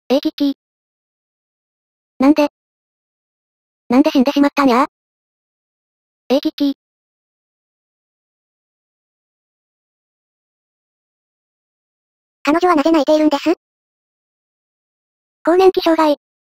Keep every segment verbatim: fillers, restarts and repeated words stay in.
えー、キッキー。なんでなんで死んでしまったんや？えー、キッキー。彼女はなぜ泣いているんです？更年期障害。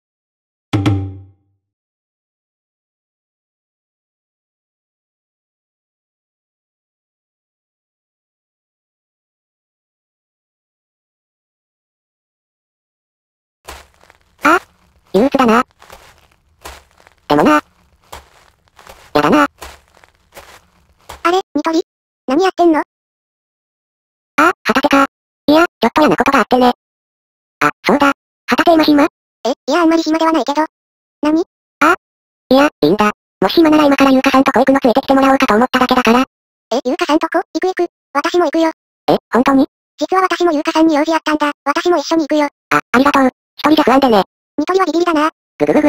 ああ、憂鬱だな。でもな。やだな。あれ、ニトリ？何やってんの？ああ、畑か。いや、ちょっと嫌なことがあってね。あ、そうだ。畑今暇？え、いやあんまり暇ではないけど。何？ああ、いや、いいんだ。もし暇なら今から優香さんとこ行くのついてきてもらおうかと思っただけだから。え、優香さんとこ行く行く。私も行くよ。え、本当に？実は私も優香さんに用事あったんだ。私も一緒に行くよ。あ、ありがとう。一人じゃ不安でね。ニトリはビビりだな。ぐぐぐぐ。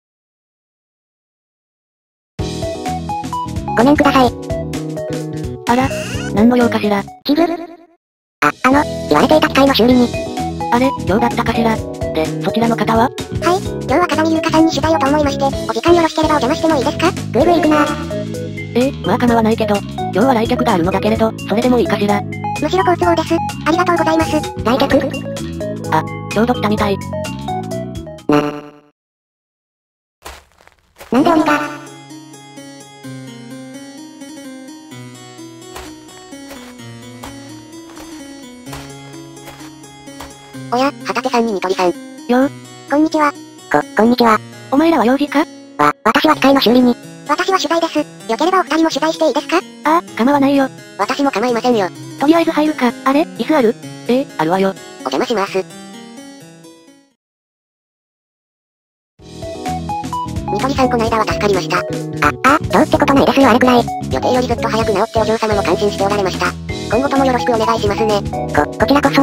ごめんください。 あら、何の用かしら。 器具？あ、あの、言われていた機械の修理に。 あれ、今日だったかしら。で、そちらの方は？ はい、今日は風見優香さんに取材をと思いまして、お時間よろしければお邪魔してもいいですか？グーグー行くな。 ええ、まあ構わないけど、今日は来客があるのだけれど、それでもいいかしら。 むしろ好都合です。ありがとうございます。来客？ あ、ちょうど来たみたい。 な。なんで鬼が？おや、畑さんにニトリさん。 よう。 こんにちは。こ、こんにちは。 お前らは用事か？ わ、私は機械の修理に。私は取材です。よければお二人も取材していいですか？ ああ、構わないよ。 私も構いませんよ。 とりあえず入るか。あれ、椅子ある？ええ、あるわよ。 お邪魔します。ニトリさんこないだは助かりました。あ、あ、どうってことないですよあれくらい。予定よりずっと早く治ってお嬢様も感心しておられました。今後ともよろしくお願いしますね。こ、こちらこそ。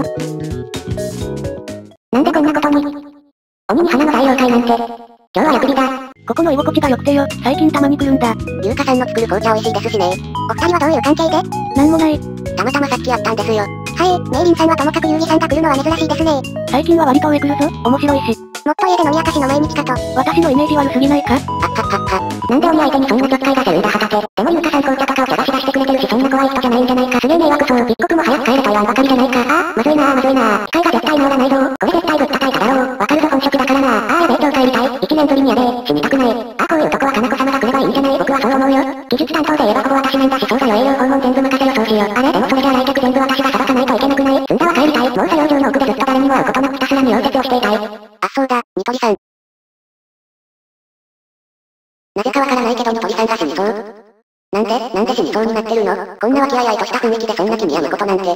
なんでこんなことに。鬼に花の大妖怪なんて。今日は役日だ。 ここの居心地が良くてよ、最近たまに来るんだ。 優香さんの作る紅茶美味しいですしね。お二人はどういう関係で？ なんもない。 たまたまさっき会ったんですよ。はい、メイリンさんはともかくユーリさんが来るのは珍しいですね。 最近は割と上来るぞ、面白いし。 もっと家で飲み明かしの毎日かと。 私のイメージ悪すぎないか？ あっはっはっは。なんで鬼相手にそんなちょっかい出せるんだ畑。でも優香さん紅茶とかお茶出し出してくれてるしそんな怖い人じゃないんじゃないか。すげえ迷惑そう。一刻も早く帰れと言わんばかりじゃないか。あー、まずいなーまずいなー。機械が絶対治らないぞ。これ絶対ぶったたいただろう。わかるぞ本職だからな。あーやべえ今日帰りたい。一年ぶりにやべえ。死にたくない。あーこういうとこはかなこ様が来ればいいんじゃない？僕はそう思うよ。技術担当で言えばほぼ私なんだしそうだよ営業訪問全部任せよそうしよう。あれでもそれじゃ来客全部私がさばかないといけなくない？積んだは帰りたい。もう作業場の奥でずっと誰にも会うことなくひたすらに溶接をしていたい。あ、そうだ、ニトリさん。なぜかわからないけどニトリさんが死にそう。なんで、なんで死にそうになってるの？こんな和気あいあいとした雰囲気でそんな気に病むことなんて。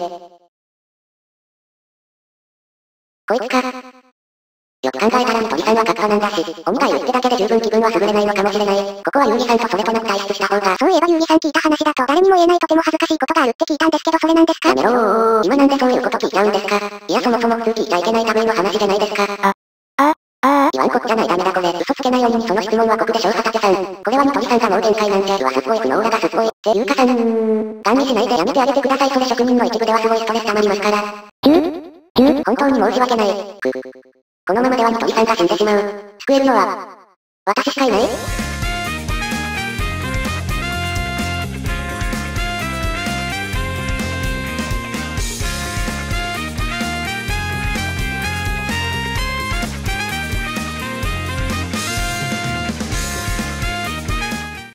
こいつか。よく考えたらニトリさんはカッパなんだし、鬼がいるってだけで十分気分は優れないのかもしれない。ここはユーリさんとそれとなく退出した方が。そういえばユーリさん聞いた話だと誰にも言えないとても恥ずかしいことがあるって聞いたんですけどそれなんですか？やめろー。今なんでそういうこと聞いちゃうんですか？いやそもそも普通聞いちゃいけない類の話じゃないですか。あ、 あ、ああ。 言わんこっちゃないダメだこれ。嘘つけない鬼にその質問は酷でしょう畑さん。これはニトリさんがもう限界なんじゃ。うわすっごい不能裏がすっごい。っていうかさん。管理しないでやめてあげてくださいそれ職人の一部ではすごいストレス溜まりますから。きゅう きゅう 本当に申し訳ない。く。このままではニトリさんが死んでしまう。救えるのは、私しかいない？